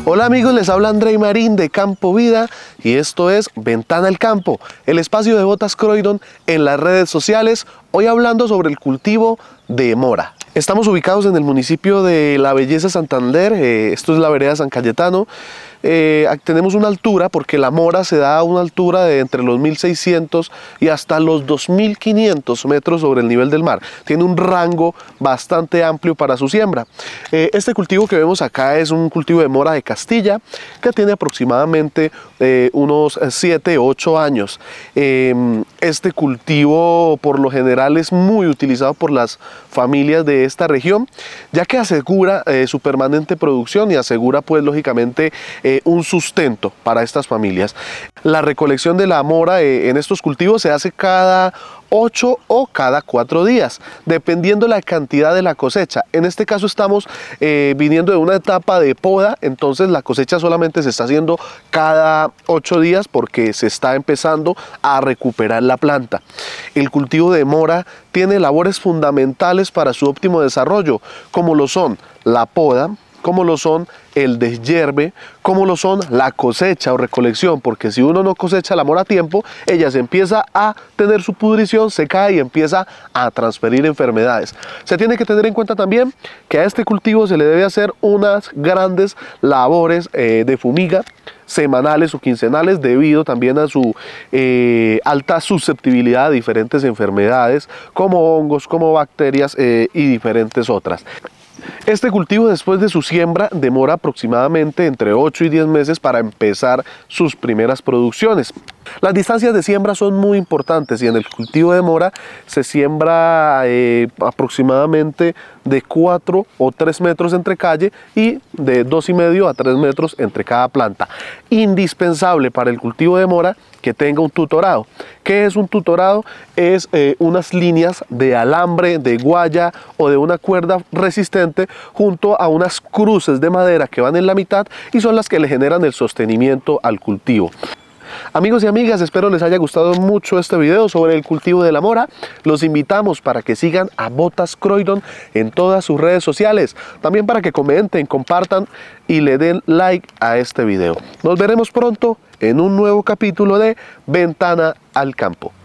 Hola amigos, les habla Andrei Marín de Campo Vida y esto es Ventana al Campo, el espacio de botas Croydon en las redes sociales, hoy hablando sobre el cultivo de mora. Estamos ubicados en el municipio de La Belleza, Santander, esto es la vereda San Cayetano. Tenemos una altura porque la mora se da a una altura de entre los 1600 y hasta los 2500 metros sobre el nivel del mar. Tiene un rango bastante amplio para su siembra. Este cultivo que vemos acá es un cultivo de mora de Castilla que tiene aproximadamente unos 7-8 años. Este cultivo por lo general es muy utilizado por las familias de esta región, ya que asegura su permanente producción y asegura pues lógicamente un sustento para estas familias. La recolección de la mora en estos cultivos se hace cada 8 o cada 4 días, dependiendo la cantidad de la cosecha. En este caso estamos viniendo de una etapa de poda, entonces la cosecha solamente se está haciendo cada 8 días porque se está empezando a recuperar la planta. El cultivo de mora tiene labores fundamentales para su óptimo desarrollo, como lo son la poda, como lo son el deshierve, como lo son la cosecha o recolección, porque si uno no cosecha la mora a tiempo, ella se empieza a tener su pudrición, se cae y empieza a transferir enfermedades. Se tiene que tener en cuenta también que a este cultivo se le debe hacer unas grandes labores de fumiga semanales o quincenales debido también a su alta susceptibilidad a diferentes enfermedades como hongos, como bacterias y diferentes otras. Este cultivo después de su siembra demora aproximadamente entre 8 y 10 meses para empezar sus primeras producciones. Las distancias de siembra son muy importantes y en el cultivo de mora se siembra aproximadamente de 4 o 3 metros entre calle y de 2,5 a 3 metros entre cada planta. Indispensable para el cultivo de mora que tenga un tutorado. ¿Qué es un tutorado? Es unas líneas de alambre, de guaya o de una cuerda resistente junto a unas cruces de madera que van en la mitad y son las que le generan el sostenimiento al cultivo. Amigos y amigas, espero les haya gustado mucho este video sobre el cultivo de la mora. Los invitamos para que sigan a Botas Croydon en todas sus redes sociales. También para que comenten, compartan y le den like a este video. Nos veremos pronto en un nuevo capítulo de Ventana al Campo.